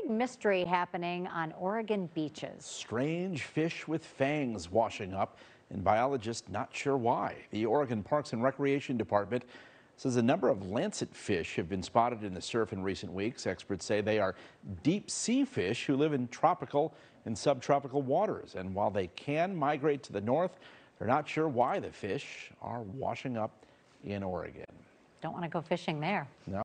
big mystery happening on Oregon beaches. Strange fish with fangs washing up, and biologists not sure why. The Oregon Parks and Recreation Department says a number of lancet fish have been spotted in the surf in recent weeks. Experts say they are deep sea fish who live in tropical and subtropical waters. And while they can migrate to the north, they're not sure why the fish are washing up in Oregon. Don't want to go fishing there. No.